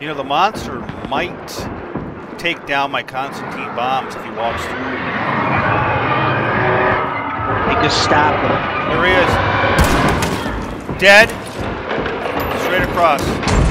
You know, the monster might take down my Constantine bombs if he walks through. He just stop him. There he is. Dead. Straight across.